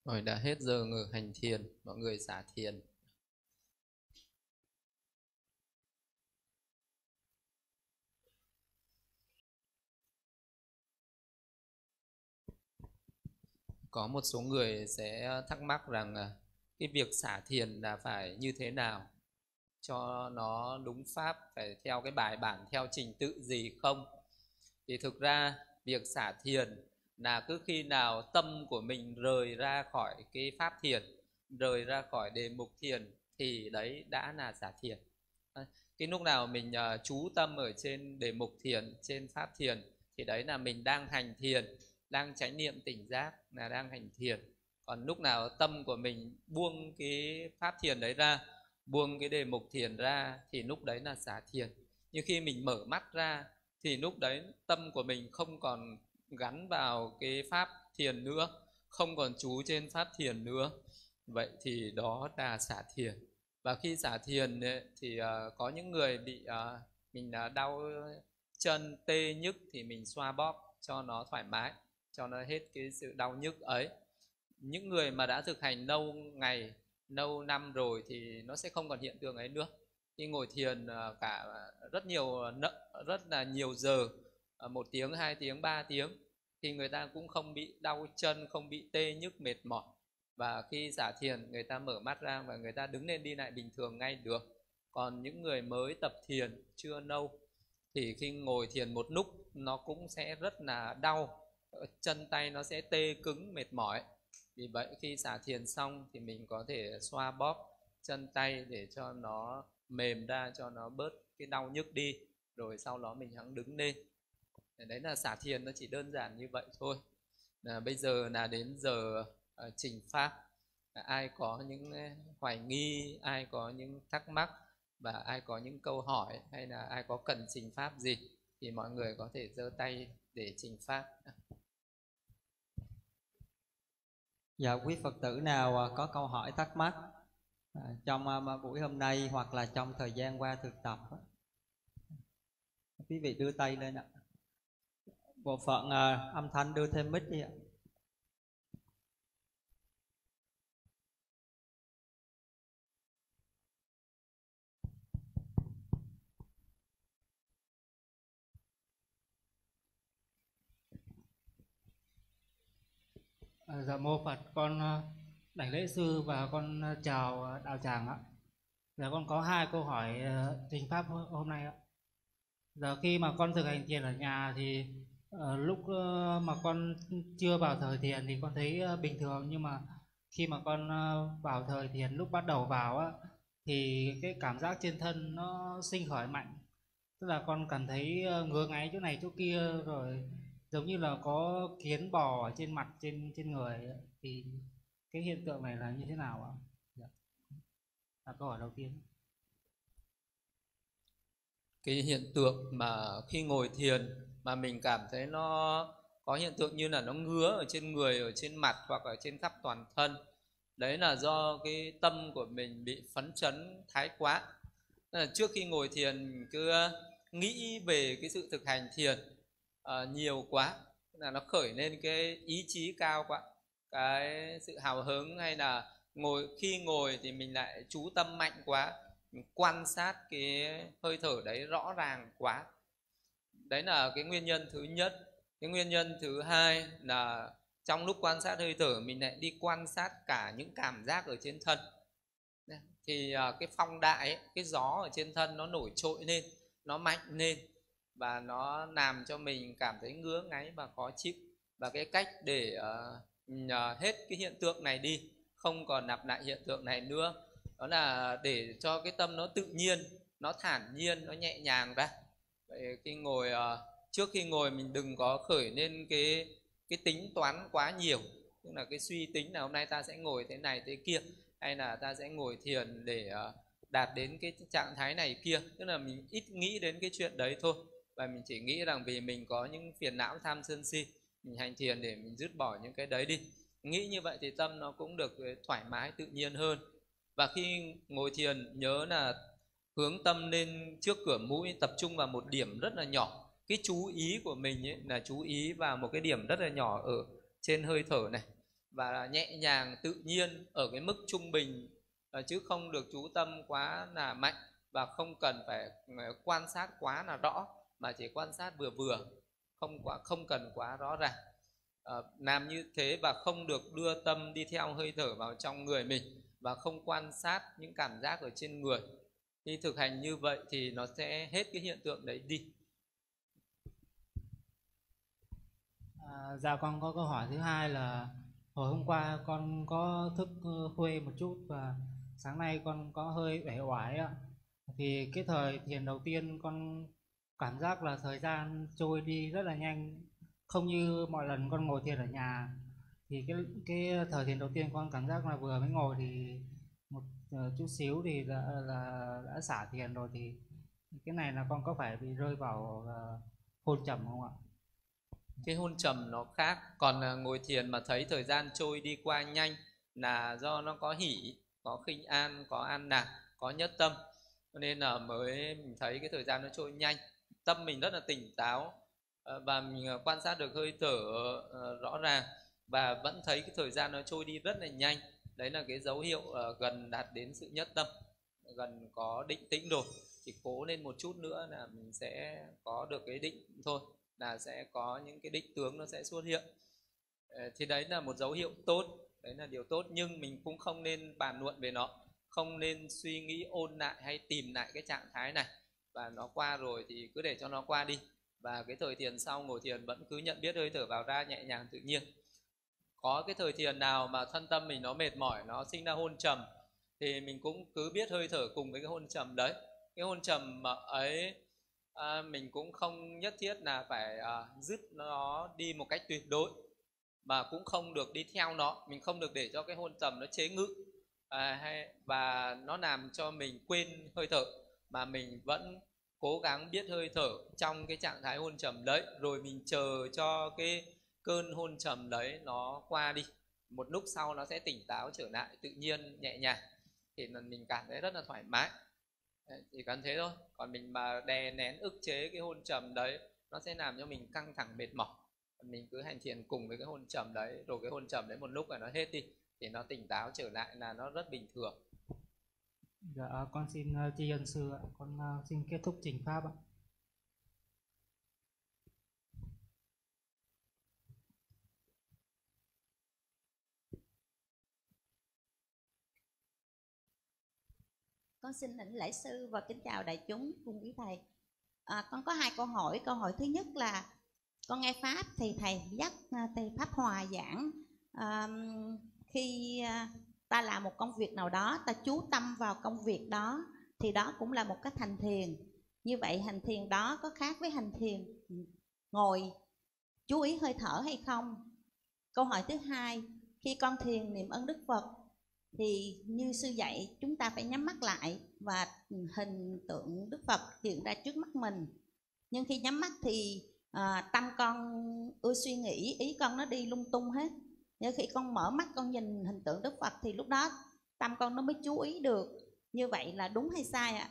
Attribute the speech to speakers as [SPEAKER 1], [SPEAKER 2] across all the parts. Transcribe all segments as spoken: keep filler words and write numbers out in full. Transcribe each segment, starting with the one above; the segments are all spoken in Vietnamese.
[SPEAKER 1] Rồi đã hết giờ ngồi hành thiền, mọi người xả thiền. Có một số người sẽ thắc mắc rằng cái việc xả thiền là phải như thế nào cho nó đúng pháp, phải theo cái bài bản, theo trình tự gì không? Thì thực ra việc xả thiền là cứ khi nào tâm của mình rời ra khỏi cái pháp thiền, rời ra khỏi đề mục thiền thì đấy đã là xả thiền. Cái lúc nào mình uh, chú tâm ở trên đề mục thiền, trên pháp thiền thì đấy là mình đang hành thiền, đang chánh niệm tỉnh giác, là đang hành thiền. Còn lúc nào tâm của mình buông cái pháp thiền đấy ra, buông cái đề mục thiền ra thì lúc đấy là xả thiền. Nhưng khi mình mở mắt ra thì lúc đấy tâm của mình không còn gắn vào cái pháp thiền nữa, không còn chú trên pháp thiền nữa, vậy thì đó là xả thiền. Và khi xả thiền ấy, thì uh, có những người bị uh, mình uh, đau chân tê nhức thì mình xoa bóp cho nó thoải mái, cho nó hết cái sự đau nhức ấy. Những người mà đã thực hành lâu ngày, lâu năm rồi thì nó sẽ không còn hiện tượng ấy nữa. Khi ngồi thiền uh, cả rất nhiều rất là nhiều giờ, uh, một tiếng, hai tiếng, ba tiếng thì người ta cũng không bị đau chân, không bị tê nhức mệt mỏi. Và khi xả thiền người ta mở mắt ra và người ta đứng lên đi lại bình thường ngay được. Còn những người mới tập thiền chưa lâu thì khi ngồi thiền một lúc nó cũng sẽ rất là đau, chân tay nó sẽ tê cứng mệt mỏi. Vì vậy khi xả thiền xong thì mình có thể xoa bóp chân tay để cho nó mềm ra, cho nó bớt cái đau nhức đi, rồi sau đó mình hẵng đứng lên. Đấy là xả thiền, nó chỉ đơn giản như vậy thôi. À, bây giờ là đến giờ uh, trình pháp. À, ai có những hoài nghi, ai có những thắc mắc và ai có những câu hỏi hay là ai có cần trình pháp gì thì mọi người có thể giơ tay để trình pháp.
[SPEAKER 2] Dạ, quý Phật tử nào có câu hỏi thắc mắc à, trong uh, buổi hôm nay hoặc là trong thời gian qua thực tập, quý vị đưa tay lên ạ. Bộ phận uh, âm thanh đưa thêm mic đi ạ.
[SPEAKER 3] À, dạ mô Phật, con đảnh lễ sư và con chào đạo tràng ạ. Dạ con có hai câu hỏi trình pháp hôm nay ạ. Giờ khi mà con thực hành thiền ở nhà thì uh, lúc uh, mà con chưa vào thời thiền thì con thấy uh, bình thường, nhưng mà khi mà con uh, vào thời thiền, lúc bắt đầu vào á, thì cái cảm giác trên thân nó sinh khởi mạnh, tức là con cảm thấy uh, ngứa ngáy chỗ này chỗ kia, rồi giống như là có kiến bò ở trên mặt, trên trên người. Thì cái hiện tượng này là như thế nào ạ? Dạ. Là câu hỏi đầu tiên.
[SPEAKER 1] Cái hiện tượng mà khi ngồi thiền mà mình cảm thấy nó có hiện tượng như là nó ngứa ở trên người, ở trên mặt hoặc ở trên khắp toàn thân, đấy là do cái tâm của mình bị phấn chấn thái quá. Là trước khi ngồi thiền cứ nghĩ về cái sự thực hành thiền uh, nhiều quá, là nó khởi lên cái ý chí cao quá, cái sự hào hứng, hay là ngồi khi ngồi thì mình lại chú tâm mạnh quá, mình quan sát cái hơi thở đấy rõ ràng quá. Đấy là cái nguyên nhân thứ nhất. Cái nguyên nhân thứ hai là trong lúc quan sát hơi thở mình lại đi quan sát cả những cảm giác ở trên thân. Thì cái phong đại ấy, cái gió ở trên thân nó nổi trội lên, nó mạnh lên và nó làm cho mình cảm thấy ngứa ngáy và khó chịu. Và cái cách để uh, hết cái hiện tượng này đi, không còn lặp lại hiện tượng này nữa, đó là để cho cái tâm nó tự nhiên, nó thản nhiên, nó nhẹ nhàng ra. Vậy khi ngồi, uh, trước khi ngồi mình đừng có khởi lên cái cái tính toán quá nhiều, tức là cái suy tính là hôm nay ta sẽ ngồi thế này thế kia, hay là ta sẽ ngồi thiền để uh, đạt đến cái trạng thái này kia. Tức là mình ít nghĩ đến cái chuyện đấy thôi, và mình chỉ nghĩ rằng vì mình có những phiền não tham sân si, mình hành thiền để mình dứt bỏ những cái đấy đi. Nghĩ như vậy thì tâm nó cũng được thoải mái, tự nhiên hơn. Và khi ngồi thiền nhớ là hướng tâm lên trước cửa mũi, tập trung vào một điểm rất là nhỏ. Cái chú ý của mình ấy là chú ý vào một cái điểm rất là nhỏ ở trên hơi thở này. và nhẹ nhàng tự nhiên ở cái mức trung bình, chứ không được chú tâm quá là mạnh, và không cần phải quan sát quá là rõ, mà chỉ quan sát vừa vừa, không quá không cần quá rõ ràng. À, làm như thế và không được đưa tâm đi theo hơi thở vào trong người mình, và không quan sát những cảm giác ở trên người. Khi thực hành như vậy thì nó sẽ hết cái hiện tượng đấy đi.
[SPEAKER 3] À, dạ con có câu hỏi thứ hai là hồi hôm qua con có thức khuya một chút và sáng nay con có hơi uể oải ạ. Thì cái thời thiền đầu tiên con cảm giác là thời gian trôi đi rất là nhanh, không như mọi lần con ngồi thiền ở nhà. Thì cái cái thời thiền đầu tiên con cảm giác là vừa mới ngồi thì một chút xíu thì đã, là đã xả thiền rồi. Thì cái này là con có phải bị rơi vào uh, hôn trầm không ạ?
[SPEAKER 1] Cái hôn trầm nó khác, còn ngồi thiền mà thấy thời gian trôi đi qua nhanh là do nó có hỷ, có khinh an, có an lạc, có nhất tâm, cho nên là mới mình thấy cái thời gian nó trôi nhanh. Tâm mình rất là tỉnh táo và mình quan sát được hơi thở rõ ràng, và vẫn thấy cái thời gian nó trôi đi rất là nhanh. Đấy là cái dấu hiệu gần đạt đến sự nhất tâm, gần có định tĩnh rồi. Chỉ cố lên một chút nữa là mình sẽ có được cái định thôi, là sẽ có những cái định tướng nó sẽ xuất hiện. Thì đấy là một dấu hiệu tốt, đấy là điều tốt, nhưng mình cũng không nên bàn luận về nó, không nên suy nghĩ ôn lại hay tìm lại cái trạng thái này. Và nó qua rồi thì cứ để cho nó qua đi, và cái thời thiền sau ngồi thiền vẫn cứ nhận biết hơi thở vào ra nhẹ nhàng tự nhiên. Có cái thời thiền nào mà thân tâm mình nó mệt mỏi, nó sinh ra hôn trầm, thì mình cũng cứ biết hơi thở cùng với cái hôn trầm đấy. Cái hôn trầm ấy à, mình cũng không nhất thiết là phải à, dứt nó đi một cách tuyệt đối, mà cũng không được đi theo nó. Mình không được để cho cái hôn trầm nó chế ngự à, hay, và nó làm cho mình quên hơi thở, mà mình vẫn cố gắng biết hơi thở trong cái trạng thái hôn trầm đấy, rồi mình chờ cho cái cơn hôn trầm đấy nó qua đi. Một lúc sau nó sẽ tỉnh táo trở lại, tự nhiên, nhẹ nhàng, thì mình cảm thấy rất là thoải mái. Chỉ cần thế thôi. Còn mình mà đè nén ức chế cái hôn trầm đấy, nó sẽ làm cho mình căng thẳng mệt mỏi. Mình cứ hành thiền cùng với cái hôn trầm đấy, rồi cái hôn trầm đấy một lúc là nó hết đi, thì nó tỉnh táo trở lại là nó rất bình thường.
[SPEAKER 3] Dạ, con xin uh, tri ân sư ạ. Con uh, xin kết thúc trình pháp ạ.
[SPEAKER 4] Con xin đảnh lễ sư và kính chào đại chúng cùng quý thầy. À, con có hai câu hỏi. Câu hỏi thứ nhất là con nghe pháp thì thầy dắt thầy Pháp Hòa giảng à, khi ta làm một công việc nào đó, ta chú tâm vào công việc đó thì đó cũng là một cách hành thiền. Như vậy hành thiền đó có khác với hành thiền ngồi chú ý hơi thở hay không? Câu hỏi thứ hai, khi con thiền niệm ơn Đức Phật thì như sư dạy chúng ta phải nhắm mắt lại và hình tượng Đức Phật hiện ra trước mắt mình. Nhưng khi nhắm mắt thì à, tâm con ưa suy nghĩ, ý con nó đi lung tung hết. Nhưng khi con mở mắt con nhìn hình tượng Đức Phật thì lúc đó tâm con nó mới chú ý được. Như vậy là đúng hay sai ạ?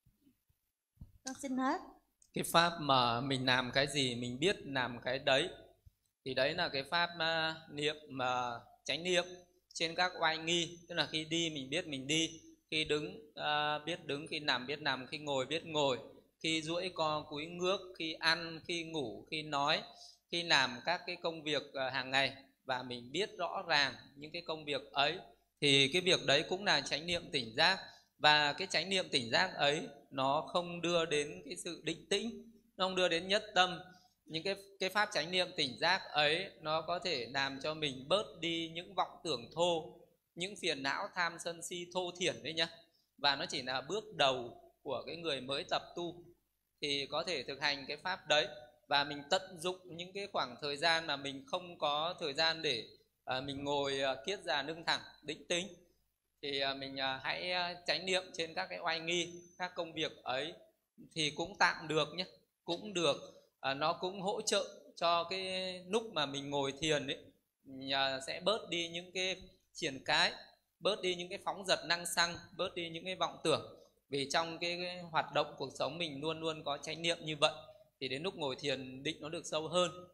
[SPEAKER 4] Con xin hết.
[SPEAKER 1] Cái pháp mà mình làm cái gì mình biết làm cái đấy, thì đấy là cái pháp uh, niệm mà uh, chánh niệm trên các oai nghi. Tức là khi đi mình biết mình đi, khi đứng uh, biết đứng, khi nằm biết nằm, khi ngồi biết ngồi, khi duỗi co cúi ngước, khi ăn, khi ngủ, khi nói, khi làm các cái công việc uh, hàng ngày, và mình biết rõ ràng những cái công việc ấy, thì cái việc đấy cũng là chánh niệm tỉnh giác. Và cái chánh niệm tỉnh giác ấy nó không đưa đến cái sự định tĩnh, nó không đưa đến nhất tâm. Những cái, cái pháp chánh niệm tỉnh giác ấy nó có thể làm cho mình bớt đi những vọng tưởng thô, những phiền não tham sân si thô thiển đấy nhá. Và nó chỉ là bước đầu của cái người mới tập tu thì có thể thực hành cái pháp đấy. Và mình tận dụng những cái khoảng thời gian mà mình không có thời gian để à, mình ngồi à, kiết già nưng thẳng định tĩnh, thì à, mình à, hãy chánh niệm trên các cái oai nghi, các công việc ấy, thì cũng tạm được nhé, cũng được. À, nó cũng hỗ trợ cho cái lúc mà mình ngồi thiền ấy, à, sẽ bớt đi những cái triển cái, bớt đi những cái phóng dật năng xăng, bớt đi những cái vọng tưởng. Vì trong cái, cái hoạt động cuộc sống mình luôn luôn có chánh niệm như vậy, thì đến lúc ngồi thiền định nó được sâu hơn.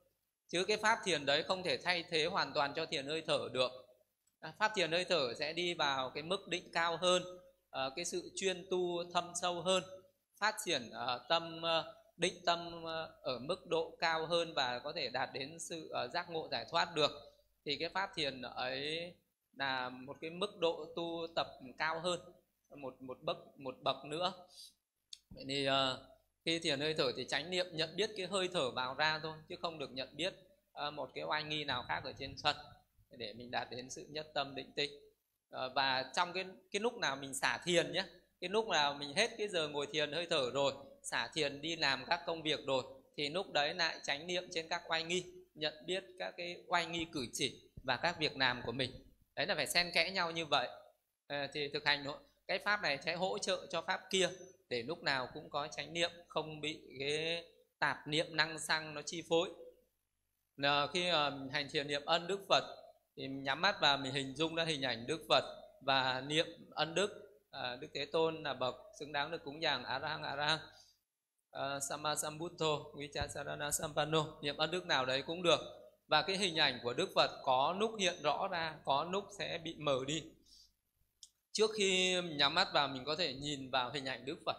[SPEAKER 1] chứ cái pháp thiền đấy không thể thay thế hoàn toàn cho thiền hơi thở được. Pháp thiền hơi thở sẽ đi vào cái mức định cao hơn, cái sự chuyên tu thâm sâu hơn, phát triển tâm định tâm ở mức độ cao hơn và có thể đạt đến sự giác ngộ giải thoát được. Thì cái pháp thiền ấy là một cái mức độ tu tập cao hơn một một bậc một bậc nữa. Vậy thì uh, khi thiền hơi thở thì chánh niệm nhận biết cái hơi thở vào ra thôi, chứ không được nhận biết uh, một cái oai nghi nào khác ở trên sân, để mình đạt đến sự nhất tâm định tĩnh. Uh, và trong cái cái lúc nào mình xả thiền nhé, cái lúc nào mình hết cái giờ ngồi thiền hơi thở rồi, xả thiền đi làm các công việc rồi, thì lúc đấy lại chánh niệm trên các oai nghi, nhận biết các cái oai nghi cử chỉ và các việc làm của mình. Đấy là phải xen kẽ nhau như vậy. À, thì thực hành cái pháp này sẽ hỗ trợ cho pháp kia, để lúc nào cũng có chánh niệm, không bị cái tạp niệm năng xăng nó chi phối. Là khi uh, hành thiền niệm ân đức Phật thì mình nhắm mắt và mình hình dung ra hình ảnh Đức Phật và niệm ân đức. À, Đức Thế Tôn là bậc xứng đáng được cúng dường, Arahang Arahang, uh, Samma Sambuddho, Vichasarana Sampanno, niệm ân đức nào đấy cũng được. Và cái hình ảnh của Đức Phật có lúc hiện rõ ra, có lúc sẽ bị mờ đi. Trước khi nhắm mắt vào mình có thể nhìn vào hình ảnh Đức Phật.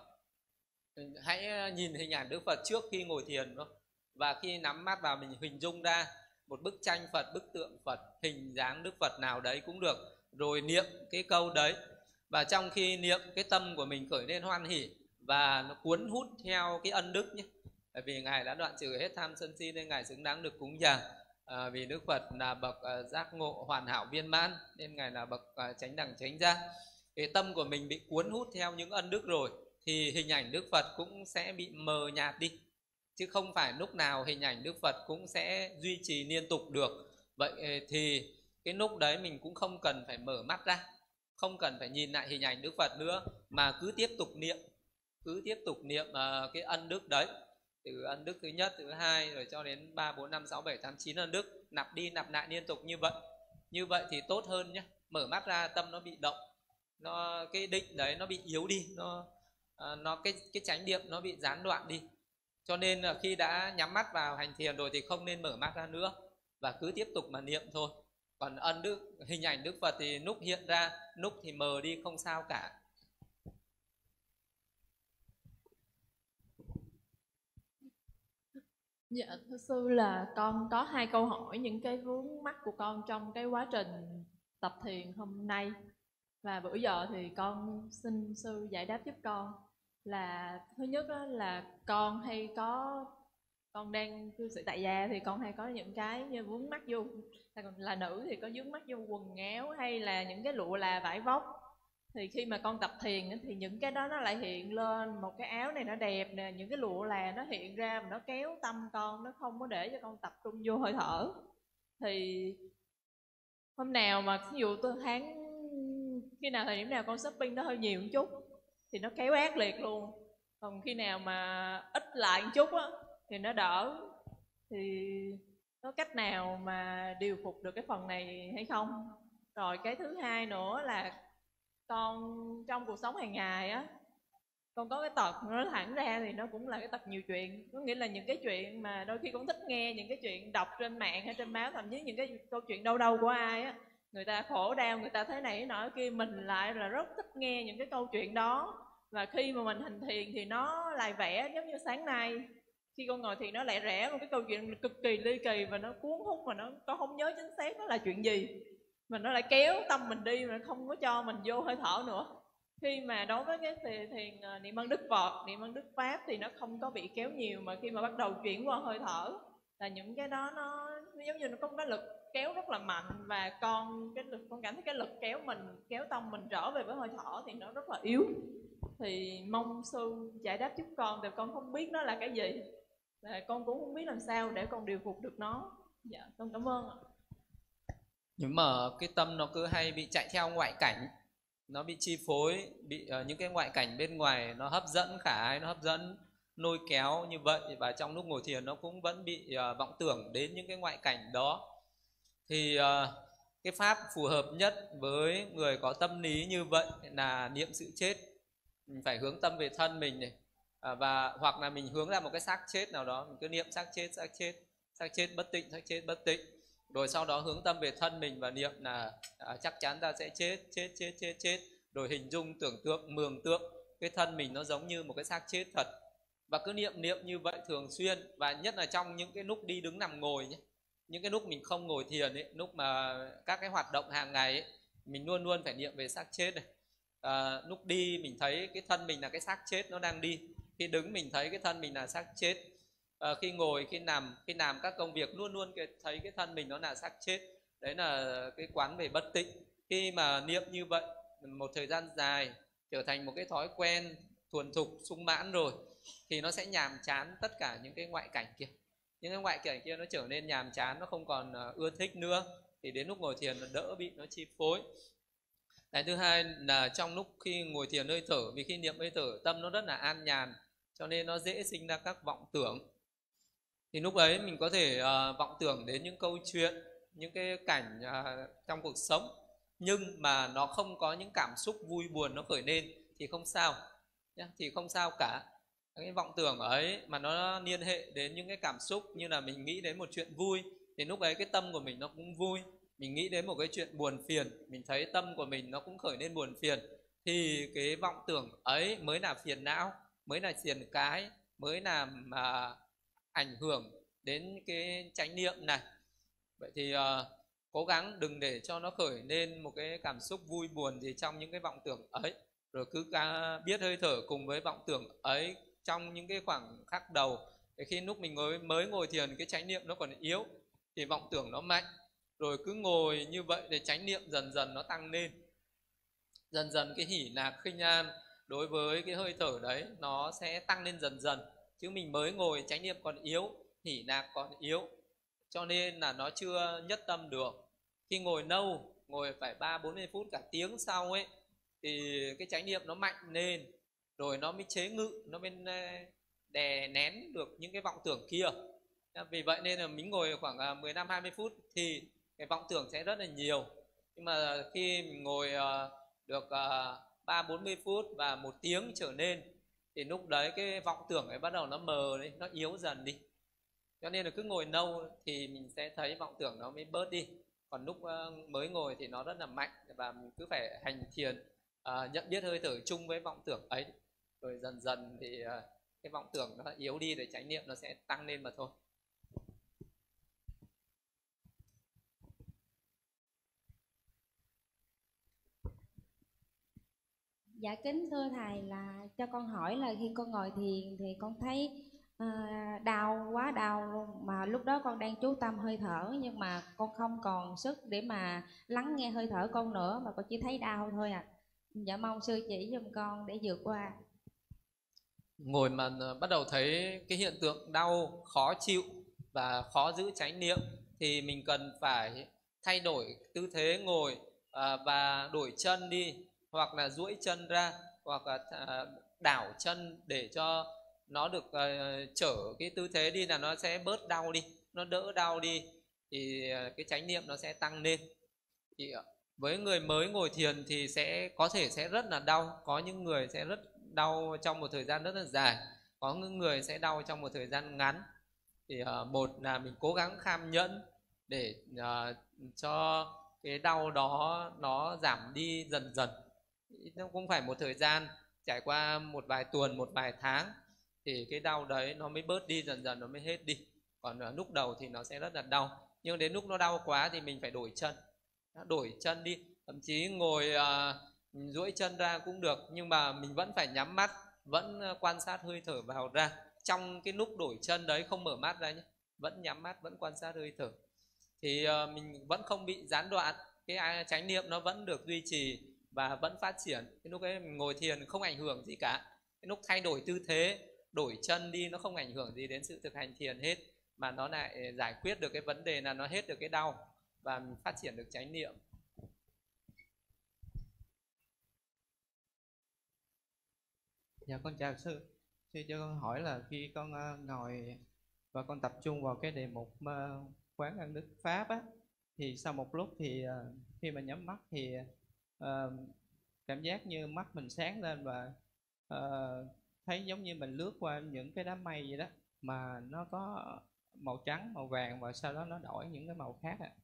[SPEAKER 1] Hãy nhìn hình ảnh Đức Phật trước khi ngồi thiền thôi. Và khi nhắm mắt vào mình hình dung ra một bức tranh Phật, bức tượng Phật, hình dáng Đức Phật nào đấy cũng được. Rồi niệm cái câu đấy. Và trong khi niệm, cái tâm của mình khởi lên hoan hỷ và nó cuốn hút theo cái ân đức nhé. Bởi vì Ngài đã đoạn trừ hết tham sân si nên Ngài xứng đáng được cúng dường. À, vì Đức Phật là bậc uh, giác ngộ hoàn hảo viên mãn nên Ngài là bậc uh, chánh đẳng chánh giác. Cái tâm của mình bị cuốn hút theo những ân đức rồi thì hình ảnh Đức Phật cũng sẽ bị mờ nhạt đi, chứ không phải lúc nào hình ảnh Đức Phật cũng sẽ duy trì liên tục được. Vậy thì cái lúc đấy mình cũng không cần phải mở mắt ra, không cần phải nhìn lại hình ảnh Đức Phật nữa, mà cứ tiếp tục niệm, cứ tiếp tục niệm uh, cái ân đức đấy, từ ân đức thứ nhất, thứ hai rồi cho đến ba, bốn, năm, sáu, bảy, tám, chín ân đức, nạp đi nạp lại liên tục như vậy. Như vậy thì tốt hơn nhé. Mở mắt ra tâm nó bị động, nó cái định đấy nó bị yếu đi, nó uh, nó cái cái chánh niệm nó bị gián đoạn đi. Cho nên là khi đã nhắm mắt vào hành thiền rồi thì không nên mở mắt ra nữa, và cứ tiếp tục mà niệm thôi. Còn ân đức, hình ảnh Đức Phật thì lúc hiện ra, lúc thì mờ đi, không sao cả.
[SPEAKER 5] Dạ thưa sư, là con có hai câu hỏi, những cái vướng mắc của con trong cái quá trình tập thiền hôm nay, và bữa giờ thì con xin sư giải đáp giúp con. Là thứ nhất là con hay có, con đang cư sĩ tại gia thì con hay có những cái như vướng mắc vô, là, là nữ thì có vướng mắc vô quần áo hay là những cái lụa là vải vóc. Thì khi mà con tập thiền thì những cái đó nó lại hiện lên, một cái áo này nó đẹp nè, những cái lụa là nó hiện ra và nó kéo tâm con, nó không có để cho con tập trung vô hơi thở. Thì hôm nào mà ví dụ tôi tháng, khi nào thời điểm nào con shopping nó hơi nhiều một chút thì nó kéo ác liệt luôn. Còn khi nào mà ít lại một chút á thì nó đỡ. Thì có cách nào mà điều phục được cái phần này hay không? Rồi cái thứ hai nữa là con trong cuộc sống hàng ngày á, con có cái tật nói thẳng ra thì nó cũng là cái tật nhiều chuyện. Có nghĩa là những cái chuyện mà đôi khi con thích nghe những cái chuyện đọc trên mạng hay trên báo, thậm chí những cái câu chuyện đâu đâu của ai á, người ta khổ đau, người ta thế này nọ kia, mình lại là rất thích nghe những cái câu chuyện đó. Và khi mà mình hành thiền thì nó lại vẽ, giống như sáng nay khi con ngồi thiền nó lại rẽ một cái câu chuyện cực kỳ ly kỳ và nó cuốn hút, mà nó con không nhớ chính xác nó là chuyện gì, mà nó lại kéo tâm mình đi mà không có cho mình vô hơi thở nữa. Khi mà đối với cái thiền, thiền niệm ân đức Phật, niệm ân đức Pháp thì nó không có bị kéo nhiều, mà khi mà bắt đầu chuyển qua hơi thở là những cái đó nó, nó giống như nó có cái lực kéo rất là mạnh, và con cái lực con cảm thấy cái lực kéo mình, kéo tâm mình trở về với hơi thở thì nó rất là yếu. Thì mong sư giải đáp giúp con, tại con không biết nó là cái gì, là con cũng không biết làm sao để con điều phục được nó. Dạ con cảm ơn ạ.
[SPEAKER 1] Nhưng mà cái tâm nó cứ hay bị chạy theo ngoại cảnh, nó bị chi phối, bị uh, những cái ngoại cảnh bên ngoài nó hấp dẫn khả ái, nó hấp dẫn lôi kéo như vậy, và trong lúc ngồi thiền nó cũng vẫn bị uh, vọng tưởng đến những cái ngoại cảnh đó. Thì uh, cái pháp phù hợp nhất với người có tâm lý như vậy là niệm sự chết. Mình phải hướng tâm về thân mình này, uh, và hoặc là mình hướng ra một cái xác chết nào đó, mình cứ niệm xác chết, xác chết. xác chết bất tịnh, xác chết bất tịnh. Rồi sau đó hướng tâm về thân mình và niệm là à, chắc chắn ta sẽ chết, chết, chết, chết, chết. Rồi hình dung, tưởng tượng, mường tượng cái thân mình nó giống như một cái xác chết thật. Và cứ niệm niệm như vậy thường xuyên. Và nhất là trong những cái lúc đi đứng nằm ngồi nhé. Những cái lúc mình không ngồi thiền ấy, lúc mà các cái hoạt động hàng ngày ấy, mình luôn luôn phải niệm về xác chết này. À, lúc đi mình thấy cái thân mình là cái xác chết nó đang đi. Khi đứng mình thấy cái thân mình là xác chết. À, khi ngồi, khi nằm, khi làm các công việc luôn luôn thấy cái thân mình nó là xác chết. Đấy là cái quán về bất tịnh. Khi mà niệm như vậy một thời gian dài trở thành một cái thói quen thuần thục, sung mãn rồi, thì nó sẽ nhàm chán tất cả những cái ngoại cảnh kia. Những cái ngoại cảnh kia nó trở nên nhàm chán, nó không còn ưa thích nữa. Thì đến lúc ngồi thiền nó đỡ bị nó chi phối. Cái thứ hai là trong lúc khi ngồi thiền hơi thở, vì khi niệm hơi thở tâm nó rất là an nhàn, cho nên nó dễ sinh ra các vọng tưởng. Thì lúc ấy mình có thể uh, vọng tưởng đến những câu chuyện, những cái cảnh uh, trong cuộc sống, nhưng mà nó không có những cảm xúc vui buồn nó khởi lên thì không sao nhé, thì không sao cả. Cái vọng tưởng ấy mà nó liên hệ đến những cái cảm xúc, như là mình nghĩ đến một chuyện vui thì lúc ấy cái tâm của mình nó cũng vui. Mình nghĩ đến một cái chuyện buồn phiền, mình thấy tâm của mình nó cũng khởi lên buồn phiền, thì cái vọng tưởng ấy mới là phiền não, mới là phiền cái, mới làm mà ảnh hưởng đến cái chánh niệm này. Vậy thì uh, cố gắng đừng để cho nó khởi lên một cái cảm xúc vui buồn gì trong những cái vọng tưởng ấy. Rồi cứ ca, biết hơi thở cùng với vọng tưởng ấy trong những cái khoảng khắc đầu. Thì khi lúc mình mới, mới ngồi thiền cái chánh niệm nó còn yếu thì vọng tưởng nó mạnh. Rồi cứ ngồi như vậy để chánh niệm dần dần nó tăng lên. Dần dần cái hỷ lạc khinh an đối với cái hơi thở đấy nó sẽ tăng lên dần dần. Chứ mình mới ngồi chánh niệm còn yếu, hỷ lạc còn yếu, cho nên là nó chưa nhất tâm được. Khi ngồi lâu, ngồi phải ba bốn mươi phút, cả tiếng sau ấy, thì cái chánh niệm nó mạnh lên, rồi nó mới chế ngự, nó mới đè nén được những cái vọng tưởng kia. Vì vậy nên là mình ngồi khoảng mười lăm hai mươi phút thì cái vọng tưởng sẽ rất là nhiều. Nhưng mà khi mình ngồi được ba bốn mươi phút và một tiếng trở lên thì lúc đấy cái vọng tưởng ấy bắt đầu nó mờ đi, nó yếu dần đi. Cho nên là cứ ngồi lâu thì mình sẽ thấy vọng tưởng nó mới bớt đi. Còn lúc mới ngồi thì nó rất là mạnh, và mình cứ phải hành thiền, à, nhận biết hơi thở chung với vọng tưởng ấy. Rồi dần dần thì à, cái vọng tưởng nó yếu đi để chánh niệm nó sẽ tăng lên mà thôi.
[SPEAKER 6] Dạ kính thưa thầy, là cho con hỏi là khi con ngồi thiền thì con thấy à, đau, quá đau luôn. Mà lúc đó con đang chú tâm hơi thở, nhưng mà con không còn sức để mà lắng nghe hơi thở con nữa, mà con chỉ thấy đau thôi à. Dạ mong sư chỉ giùm con để vượt qua.
[SPEAKER 1] Ngồi mà bắt đầu thấy cái hiện tượng đau, khó chịu và khó giữ chánh niệm thì mình cần phải thay đổi tư thế ngồi, à, và đổi chân đi, hoặc là duỗi chân ra, hoặc là à, đảo chân để cho nó được à, trở cái tư thế đi, là nó sẽ bớt đau đi, nó đỡ đau đi, thì à, cái chánh niệm nó sẽ tăng lên. Thì à, với người mới ngồi thiền thì sẽ có thể sẽ rất là đau, có những người sẽ rất đau trong một thời gian rất là dài, có những người sẽ đau trong một thời gian ngắn. Thì uh, một là mình cố gắng kham nhẫn để uh, cho cái đau đó nó giảm đi dần dần. Nó cũng phải một thời gian, trải qua một vài tuần, một vài tháng thì cái đau đấy nó mới bớt đi, dần dần nó mới hết đi. Còn uh, lúc đầu thì nó sẽ rất là đau, nhưng đến lúc nó đau quá thì mình phải đổi chân, đổi chân đi. Thậm chí ngồi uh, duỗi chân ra cũng được, nhưng mà mình vẫn phải nhắm mắt, vẫn quan sát hơi thở vào ra. Trong cái lúc đổi chân đấy không mở mắt ra nhé, vẫn nhắm mắt, vẫn quan sát hơi thở, thì uh, mình vẫn không bị gián đoạn, cái chánh niệm nó vẫn được duy trì và vẫn phát triển. Cái lúc ấy mình ngồi thiền không ảnh hưởng gì cả. Cái lúc thay đổi tư thế, đổi chân đi, nó không ảnh hưởng gì đến sự thực hành thiền hết, mà nó lại giải quyết được cái vấn đề là nó hết được cái đau và mình phát triển được chánh niệm.
[SPEAKER 7] Dạ con chào sư. Sư cho con hỏi là khi con uh, ngồi và con tập trung vào cái đề mục uh, quán ân đức pháp á, thì sau một lúc thì uh, khi mà nhắm mắt thì uh, cảm giác như mắt mình sáng lên, và uh, thấy giống như mình lướt qua những cái đám mây vậy đó, mà nó có màu trắng, màu vàng và sau đó nó đổi những cái màu khác ạ.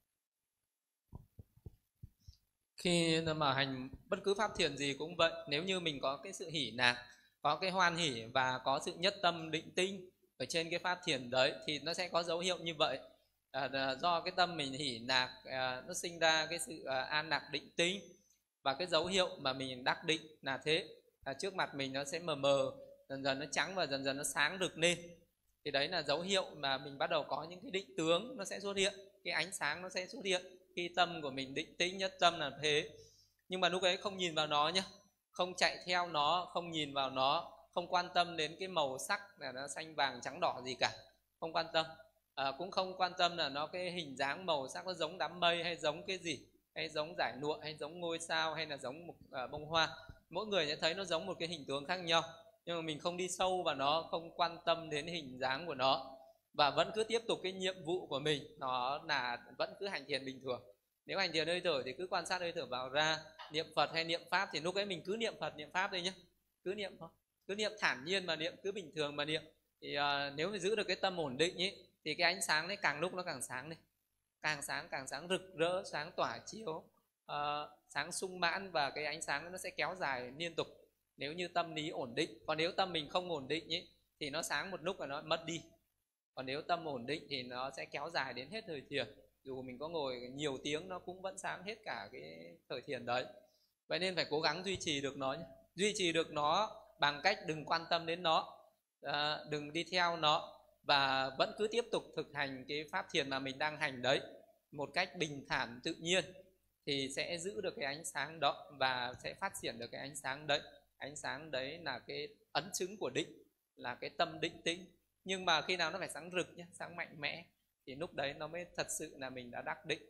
[SPEAKER 1] Khi mà hành bất cứ pháp thiền gì cũng vậy, nếu như mình có cái sự hỷ nạc, có cái hoan hỷ và có sự nhất tâm định tinh ở trên cái pháp thiền đấy thì nó sẽ có dấu hiệu như vậy. À, do cái tâm mình hỷ nạc à, nó sinh ra cái sự à, an lạc định tinh, và cái dấu hiệu mà mình đắc định là thế, à, trước mặt mình nó sẽ mờ mờ, dần dần nó trắng và dần dần nó sáng rực lên. Thì đấy là dấu hiệu mà mình bắt đầu có những cái định tướng nó sẽ xuất hiện, cái ánh sáng nó sẽ xuất hiện khi tâm của mình định tĩnh nhất tâm là thế. Nhưng mà lúc ấy không nhìn vào nó nhé, không chạy theo nó, không nhìn vào nó, không quan tâm đến cái màu sắc là nó xanh vàng trắng đỏ gì cả, không quan tâm. À, cũng không quan tâm là nó cái hình dáng màu sắc nó giống đám mây hay giống cái gì, hay giống giải nụa hay giống ngôi sao hay là giống một à, bông hoa. Mỗi người sẽ thấy nó giống một cái hình tướng khác nhau, nhưng mà mình không đi sâu vào nó, không quan tâm đến hình dáng của nó, và vẫn cứ tiếp tục cái nhiệm vụ của mình, nó là vẫn cứ hành thiền bình thường. Nếu hành thiền hơi thở thì cứ quan sát hơi thở vào ra, niệm Phật hay niệm Pháp thì lúc ấy mình cứ niệm Phật niệm Pháp thôi nhé, cứ niệm thôi, cứ niệm thản nhiên mà niệm, cứ bình thường mà niệm. Thì uh, nếu mà giữ được cái tâm ổn định ý, thì cái ánh sáng đấy càng lúc nó càng sáng lên, càng sáng càng sáng rực rỡ, sáng tỏa chiếu, uh, sáng sung mãn, và cái ánh sáng nó sẽ kéo dài liên tục nếu như tâm lý ổn định. Còn nếu tâm mình không ổn định ý, thì nó sáng một lúc và nó mất đi. Còn nếu tâm ổn định thì nó sẽ kéo dài đến hết thời thiền, dù mình có ngồi nhiều tiếng nó cũng vẫn sáng hết cả cái thời thiền đấy. Vậy nên phải cố gắng duy trì được nó nhé. Duy trì được nó bằng cách đừng quan tâm đến nó, à, đừng đi theo nó, và vẫn cứ tiếp tục thực hành cái pháp thiền mà mình đang hành đấy một cách bình thản tự nhiên, thì sẽ giữ được cái ánh sáng đó và sẽ phát triển được cái ánh sáng đấy. Ánh sáng đấy là cái ấn chứng của định, là cái tâm định tĩnh. Nhưng mà khi nào nó phải sáng rực nhé, sáng mạnh mẽ, thì lúc đấy nó mới thật sự là mình đã đắc định.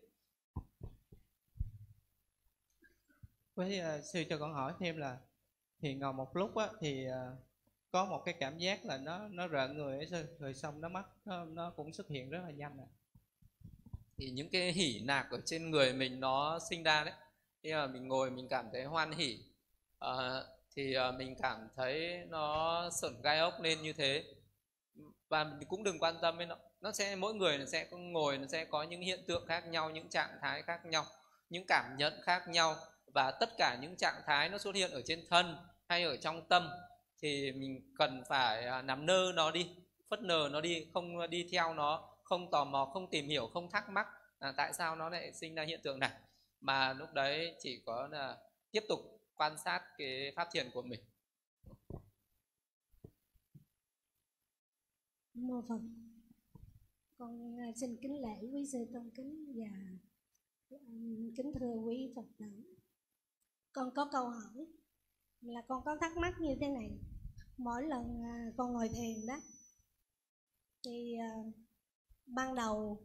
[SPEAKER 7] Với uh, sư cho con hỏi thêm là thì ngồi một lúc á, thì uh, có một cái cảm giác là nó nó rợn người ấy sư, rồi xong nó mắt nó, nó cũng xuất hiện rất là nhanh. À.
[SPEAKER 1] Thì những cái hỉ nạc ở trên người mình nó sinh ra đấy. Khi mà mình ngồi mình cảm thấy hoan hỉ, uh, thì uh, mình cảm thấy nó sởn gai ốc lên như thế. Và mình cũng đừng quan tâm đến nó. Nó sẽ, mỗi người nó sẽ có ngồi, nó sẽ có những hiện tượng khác nhau, những trạng thái khác nhau, những cảm nhận khác nhau. Và tất cả những trạng thái nó xuất hiện ở trên thân hay ở trong tâm thì mình cần phải nắm nơ nó đi, phớt nờ nó đi, không đi theo nó, không tò mò, không tìm hiểu, không thắc mắc là tại sao nó lại sinh ra hiện tượng này. Mà lúc đấy chỉ có là tiếp tục quan sát cái pháp thiền của mình.
[SPEAKER 8] Mô Phật. Con xin kính lễ quý sư tôn kính và um, kính thưa quý Phật tử. Con có câu hỏi là con có thắc mắc như thế này. Mỗi lần uh, con ngồi thiền đó thì uh, ban đầu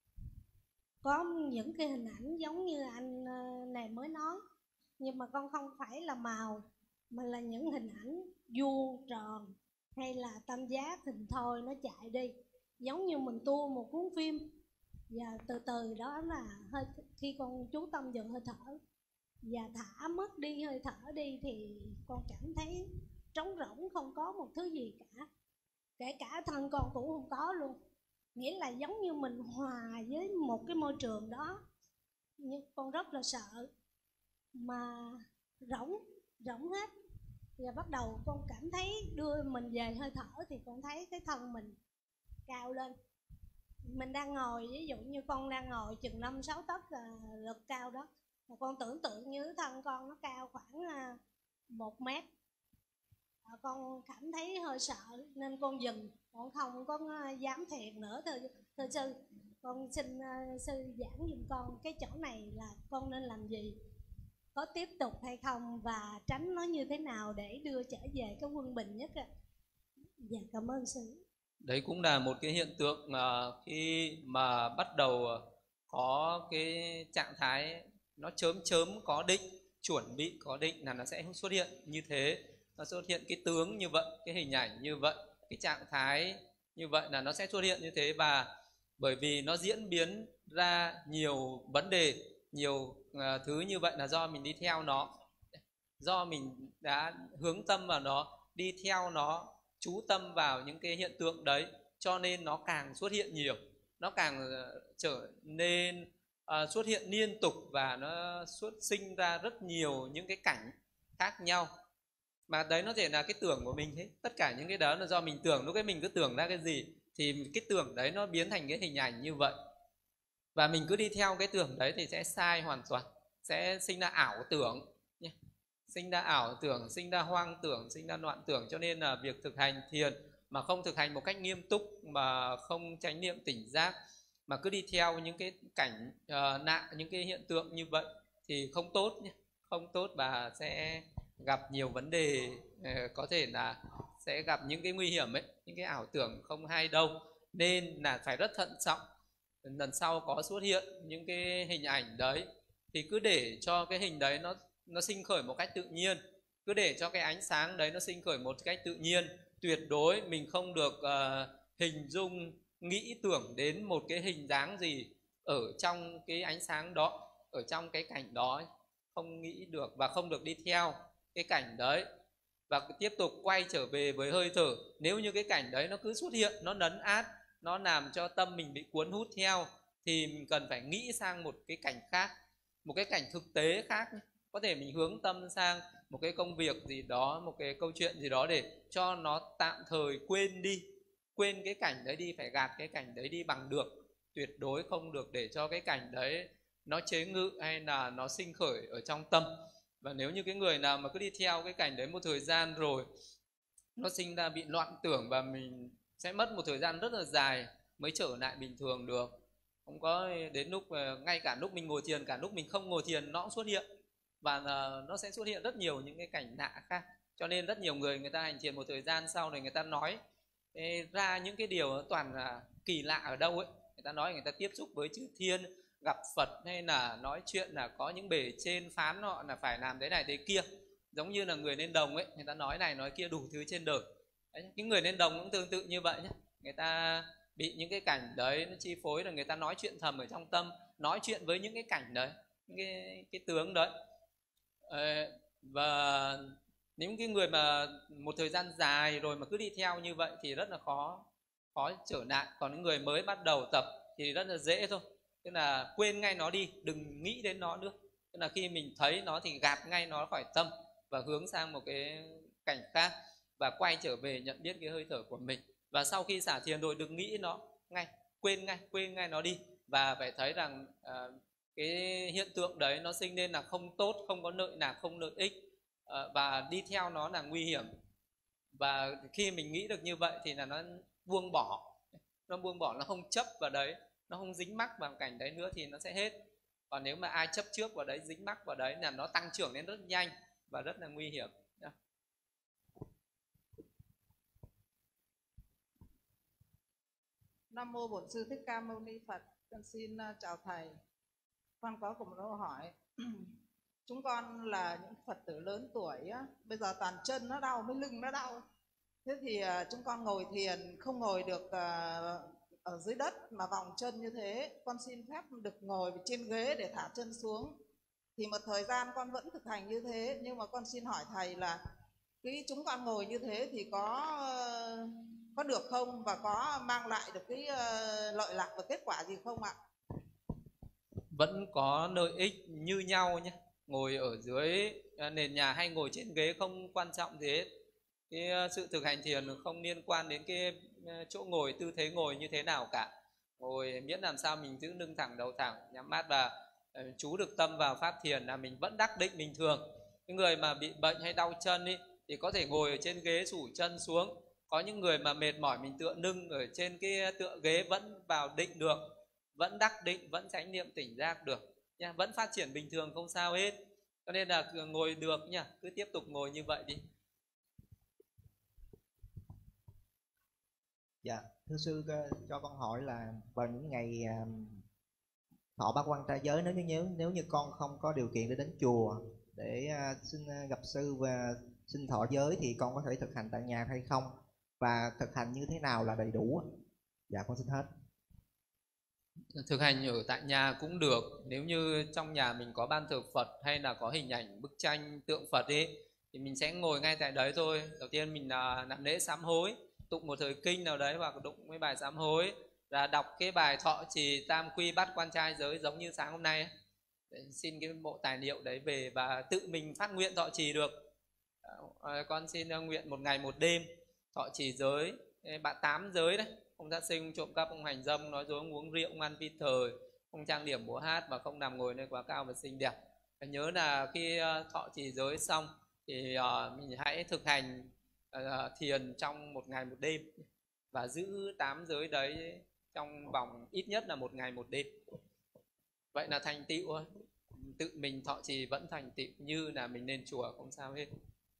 [SPEAKER 8] có những cái hình ảnh giống như anh uh, này mới nói, nhưng mà con không phải là màu, mà là những hình ảnh vuông tròn hay là tam giác hình thoi nó chạy đi, giống như mình tua một cuốn phim. Và từ từ đó là hơi, khi con chú tâm vào hơi thở và thả mất đi hơi thở đi thì con cảm thấy trống rỗng, không có một thứ gì cả, kể cả thân con cũng không có luôn. Nghĩa là giống như mình hòa với một cái môi trường đó, nhưng con rất là sợ, mà rỗng rỗng hết. Và bắt đầu con cảm thấy đưa mình về hơi thở thì con thấy cái thân mình cao lên. Mình đang ngồi, ví dụ như con đang ngồi chừng năm sáu tấc là lực cao đó, mà con tưởng tượng như thân con nó cao khoảng một mét. Con cảm thấy hơi sợ nên con dừng, con không có dám thiền nữa. Thưa, thưa sư, con xin sư giảng giùm con cái chỗ này là con nên làm gì, có tiếp tục hay không, và tránh nó như thế nào để đưa trở về cái quân bình nhất ạ? Dạ, cảm ơn sư.
[SPEAKER 1] Đấy cũng là một cái hiện tượng mà khi mà bắt đầu có cái trạng thái nó chớm chớm có định, chuẩn bị có định là nó sẽ xuất hiện như thế. Nó xuất hiện cái tướng như vậy, cái hình ảnh như vậy, cái trạng thái như vậy là nó sẽ xuất hiện như thế. Và bởi vì nó diễn biến ra nhiều vấn đề, nhiều uh, thứ như vậy là do mình đi theo nó, do mình đã hướng tâm vào nó, đi theo nó, chú tâm vào những cái hiện tượng đấy, cho nên nó càng xuất hiện nhiều, nó càng trở nên uh, xuất hiện liên tục, và nó xuất sinh ra rất nhiều những cái cảnh khác nhau. Mà đấy nó thể là cái tưởng của mình thế. Tất cả những cái đó là do mình tưởng. Lúc ấy mình cứ tưởng ra cái gì thì cái tưởng đấy nó biến thành cái hình ảnh như vậy. Và mình cứ đi theo cái tưởng đấy thì sẽ sai hoàn toàn, sẽ sinh ra ảo tưởng, sinh ra ảo tưởng, sinh ra hoang tưởng, sinh ra loạn tưởng. Cho nên là việc thực hành thiền mà không thực hành một cách nghiêm túc, mà không chánh niệm tỉnh giác, mà cứ đi theo những cái cảnh uh, nạn, những cái hiện tượng như vậy thì không tốt nhé, không tốt, và sẽ gặp nhiều vấn đề, uh, có thể là sẽ gặp những cái nguy hiểm ấy, những cái ảo tưởng không hay đâu. Nên là phải rất thận trọng. Lần sau có xuất hiện những cái hình ảnh đấy thì cứ để cho cái hình đấy nó nó sinh khởi một cách tự nhiên, cứ để cho cái ánh sáng đấy nó sinh khởi một cách tự nhiên. Tuyệt đối mình không được uh, hình dung, nghĩ tưởng đến một cái hình dáng gì ở trong cái ánh sáng đó, ở trong cái cảnh đó, không nghĩ được, và không được đi theo cái cảnh đấy, và tiếp tục quay trở về với hơi thở. Nếu như cái cảnh đấy nó cứ xuất hiện, nó lấn át, nó làm cho tâm mình bị cuốn hút theo, thì mình cần phải nghĩ sang một cái cảnh khác, một cái cảnh thực tế khác. Có thể mình hướng tâm sang một cái công việc gì đó, một cái câu chuyện gì đó để cho nó tạm thời quên đi, quên cái cảnh đấy đi, phải gạt cái cảnh đấy đi bằng được. Tuyệt đối không được để cho cái cảnh đấy nó chế ngự hay là nó sinh khởi ở trong tâm. Và nếu như cái người nào mà cứ đi theo cái cảnh đấy một thời gian rồi, nó sinh ra bị loạn tưởng, và mình sẽ mất một thời gian rất là dài mới trở lại bình thường được. Không có đến lúc, ngay cả lúc mình ngồi thiền, cả lúc mình không ngồi thiền nó cũng xuất hiện, và nó sẽ xuất hiện rất nhiều những cái cảnh lạ khác. Cho nên rất nhiều người, người ta hành thiền một thời gian sau này, người ta nói ra những cái điều toàn là kỳ lạ ở đâu ấy. Người ta nói người ta tiếp xúc với chư thiên, gặp Phật, hay là nói chuyện là có những bề trên phán họ là phải làm thế này thế kia. Giống như là người lên đồng ấy, người ta nói này nói kia đủ thứ trên đời. Đấy, những người lên đồng cũng tương tự như vậy nhé. Người ta bị những cái cảnh đấy nó chi phối, là người ta nói chuyện thầm ở trong tâm, nói chuyện với những cái cảnh đấy, những cái, cái tướng đấy. Ờ, và những cái người mà một thời gian dài rồi mà cứ đi theo như vậy thì rất là khó khó trở lại. Còn những người mới bắt đầu tập thì rất là dễ thôi, tức là quên ngay nó đi, đừng nghĩ đến nó nữa. Tức là khi mình thấy nó thì gạt ngay nó khỏi tâm và hướng sang một cái cảnh khác, và quay trở về nhận biết cái hơi thở của mình. Và sau khi xả thiền rồi đừng nghĩ nó ngay, quên ngay, quên ngay nó đi. Và phải thấy rằng à, cái hiện tượng đấy nó sinh lên là không tốt, không có lợi nào, không lợi ích, à, và đi theo nó là nguy hiểm. Và khi mình nghĩ được như vậy thì là nó buông bỏ, nó buông bỏ, nó không chấp vào đấy, nó không dính mắc vào cảnh đấy nữa thì nó sẽ hết. Còn nếu mà ai chấp trước vào đấy, dính mắc vào đấy là nó tăng trưởng lên rất nhanh và rất là nguy hiểm.
[SPEAKER 9] Nam mô Bổn Sư Thích Ca Mâu Ni Phật. Con xin chào thầy. Con có một câu hỏi. Chúng con là những Phật tử lớn tuổi á, bây giờ toàn chân nó đau, mới lưng nó đau. Thế thì chúng con ngồi thiền không ngồi được ở dưới đất mà vòng chân như thế. Con xin phép được ngồi trên ghế để thả chân xuống. Thì một thời gian con vẫn thực hành như thế. Nhưng mà con xin hỏi thầy là cái chúng con ngồi như thế thì có có được không, và có mang lại được cái lợi lạc và kết quả gì không ạ?
[SPEAKER 1] Vẫn có lợi ích như nhau nhé. Ngồi ở dưới nền nhà hay ngồi trên ghế không quan trọng gì hết. Cái sự thực hành thiền không liên quan đến cái chỗ ngồi, tư thế ngồi như thế nào cả. Ngồi miễn làm sao mình giữ lưng thẳng, đầu thẳng, nhắm mắt và chú được tâm vào pháp thiền là mình vẫn đắc định bình thường. Những người mà bị bệnh hay đau chân ý, thì có thể ngồi ở trên ghế xủ chân xuống. Có những người mà mệt mỏi mình tựa lưng ở trên cái tựa ghế vẫn vào định được, vẫn đắc định, vẫn chánh niệm tỉnh giác được nha, vẫn phát triển bình thường không sao hết. Cho nên là ngồi được nha, cứ tiếp tục ngồi như vậy đi.
[SPEAKER 10] Dạ, thưa sư cho con hỏi là vào những ngày thọ bát quan trai giới, nếu như nếu như con không có điều kiện để đến chùa để xin gặp sư và xin thọ giới thì con có thể thực hành tại nhà hay không, và thực hành như thế nào là đầy đủ? Dạ con xin hết.
[SPEAKER 1] Thực hành ở tại nhà cũng được. Nếu như trong nhà mình có ban thờ Phật hay là có hình ảnh bức tranh tượng Phật ấy, thì mình sẽ ngồi ngay tại đấy thôi. Đầu tiên mình làm lễ sám hối, tụng một thời kinh nào đấy hoặc tụng cái bài sám hối, là đọc cái bài thọ trì tam quy bát quan trai giới giống như sáng hôm nay ấy. Để xin cái bộ tài liệu đấy về và tự mình phát nguyện thọ trì được. À, con xin nguyện một ngày một đêm thọ trì giới, bạn tám giới đấy, không sát sinh, không trộm cắp, không hành dâm, nói dối, không uống rượu, không ăn phi thời, không trang điểm múa hát và không nằm ngồi nơi quá cao và xinh đẹp. Phải nhớ là khi thọ trì giới xong thì uh, mình hãy thực hành uh, thiền trong một ngày một đêm và giữ tám giới đấy trong vòng ít nhất là một ngày một đêm. Vậy là thành tựu thôi, tự mình thọ trì vẫn thành tựu như là mình lên chùa, không sao hết.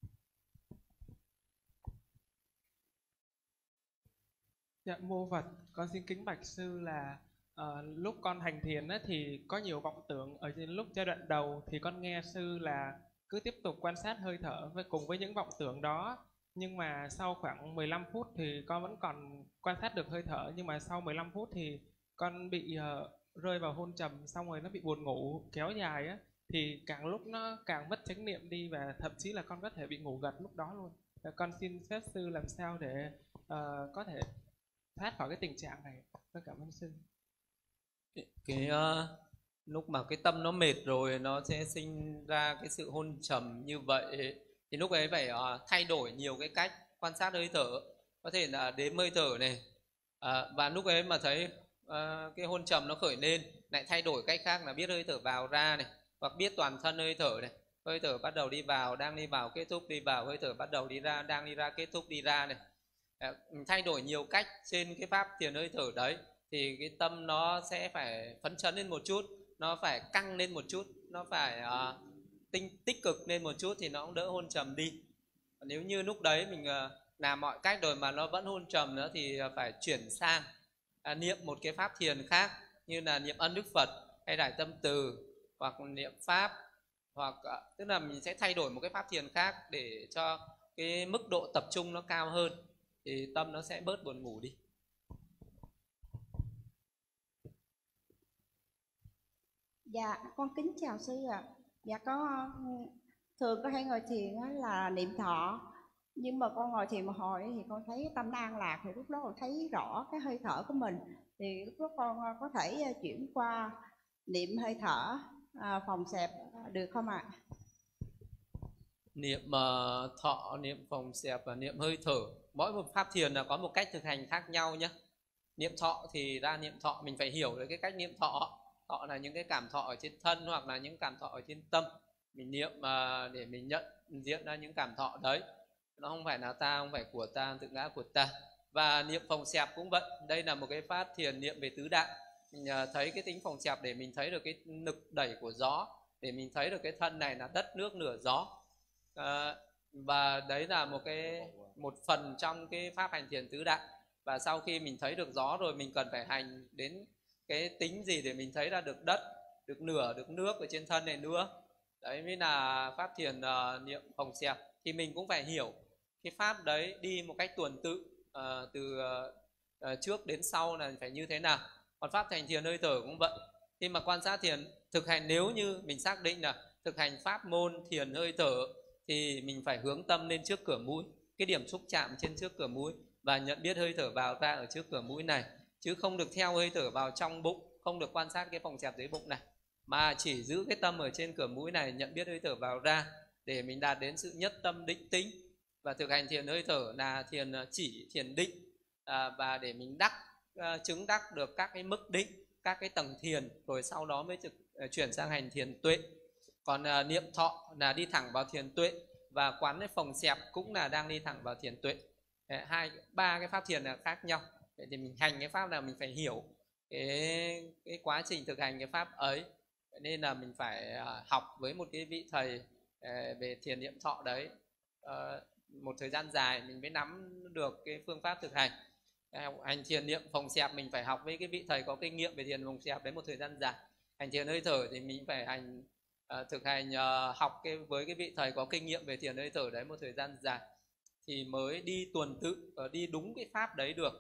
[SPEAKER 11] Dạ mô Phật, con xin kính bạch sư là uh, lúc con hành thiền á, thì có nhiều vọng tưởng. Ở trên lúc giai đoạn đầu thì con nghe sư là cứ tiếp tục quan sát hơi thở với cùng với những vọng tưởng đó. Nhưng mà sau khoảng mười lăm phút thì con vẫn còn quan sát được hơi thở. Nhưng mà sau mười lăm phút thì con bị uh, rơi vào hôn trầm, xong rồi nó bị buồn ngủ kéo dài á. Thì càng lúc nó càng mất chánh niệm đi và thậm chí là con có thể bị ngủ gật lúc đó luôn. Và con xin phép sư làm sao để uh, có thể thoát khỏi cái tình trạng này. Con cảm ơn sư.
[SPEAKER 1] Cái, cái uh, lúc mà cái tâm nó mệt rồi nó sẽ sinh ra cái sự hôn trầm như vậy, thì lúc ấy phải uh, thay đổi nhiều cái cách quan sát hơi thở. Có thể là đếm hơi thở này, uh, và lúc ấy mà thấy uh, cái hôn trầm nó khởi lên, lại thay đổi cách khác là biết hơi thở vào ra này, hoặc biết toàn thân hơi thở này. Hơi thở bắt đầu đi vào, đang đi vào, kết thúc đi vào. Hơi thở bắt đầu đi ra, đang đi ra, kết thúc đi ra này. uh, Thay đổi nhiều cách trên cái pháp thiền hơi thở đấy, thì cái tâm nó sẽ phải phấn chấn lên một chút, nó phải căng lên một chút, nó phải uh, tinh, tích cực lên một chút thì nó cũng đỡ hôn trầm đi. Nếu như lúc đấy mình uh, làm mọi cách rồi mà nó vẫn hôn trầm nữa thì uh, phải chuyển sang uh, niệm một cái pháp thiền khác, như là niệm ân đức Phật hay đại tâm từ, hoặc niệm pháp, hoặc uh, tức là mình sẽ thay đổi một cái pháp thiền khác để cho cái mức độ tập trung nó cao hơn, thì tâm nó sẽ bớt buồn ngủ đi.
[SPEAKER 4] Dạ, con kính chào sư ạ. À. Dạ có thường có hay ngồi thiền là niệm thọ, nhưng mà con ngồi thiền một hồi thì con thấy tâm nó an lạc, thì lúc đó con thấy rõ cái hơi thở của mình, thì lúc đó con có thể chuyển qua niệm hơi thở phòng xẹp được không ạ? À?
[SPEAKER 1] Niệm uh, thọ, niệm phòng xẹp và niệm hơi thở, mỗi một pháp thiền là có một cách thực hành khác nhau nhé. Niệm thọ thì ra niệm thọ mình phải hiểu được cái cách niệm thọ. Thọ là những cái cảm thọ ở trên thân hoặc là những cảm thọ ở trên tâm. Mình niệm uh, để mình nhận diện ra những cảm thọ đấy. Nó không phải là ta, không phải của ta, tự ngã của ta. Và niệm phòng xẹp cũng vậy. Đây là một cái pháp thiền niệm về tứ đại. Mình uh, thấy cái tính phòng xẹp để mình thấy được cái lực đẩy của gió, để mình thấy được cái thân này là đất nước lửa gió. Uh, và đấy là một cái một phần trong cái pháp hành thiền tứ đại. Và sau khi mình thấy được gió rồi, mình cần phải hành đến cái tính gì để mình thấy ra được đất, được lửa, được nước ở trên thân này nữa. Đấy mới là pháp thiền uh, niệm phòng xẹp. Thì mình cũng phải hiểu cái pháp đấy đi một cách tuần tự, uh, từ uh, uh, trước đến sau là phải như thế nào. Còn pháp hành thiền hơi thở cũng vậy. Khi mà quan sát thiền thực hành, nếu như mình xác định là thực hành pháp môn thiền hơi thở thì mình phải hướng tâm lên trước cửa mũi, cái điểm xúc chạm trên trước cửa mũi, và nhận biết hơi thở vào ra ở trước cửa mũi này, chứ không được theo hơi thở vào trong bụng, không được quan sát cái phòng xẹp dưới bụng này, mà chỉ giữ cái tâm ở trên cửa mũi này, nhận biết hơi thở vào ra để mình đạt đến sự nhất tâm định tĩnh. Và thực hành thiền hơi thở là thiền chỉ, thiền định, à, và để mình đắc uh, chứng đắc được các cái mức định, các cái tầng thiền, rồi sau đó mới thực, uh, chuyển sang hành thiền tuệ. Còn uh, niệm thọ là đi thẳng vào thiền tuệ, và quán cái phòng xẹp cũng là đang đi thẳng vào thiền tuệ. Hai ba cái pháp thiền là khác nhau. Vậy thì mình hành cái pháp nào mình phải hiểu cái, cái quá trình thực hành cái pháp ấy. Nên là mình phải uh, học với một cái vị thầy uh, về thiền niệm thọ đấy uh, một thời gian dài mình mới nắm được cái phương pháp thực hành. uh, Hành thiền niệm phòng xẹp mình phải học với cái vị thầy có kinh nghiệm về thiền phòng xẹp đấy một thời gian dài. Hành thiền hơi thở thì mình phải hành uh, thực hành uh, học cái, với cái vị thầy có kinh nghiệm về thiền hơi thở đấy một thời gian dài, thì mới đi tuần tự và đi đúng cái pháp đấy được.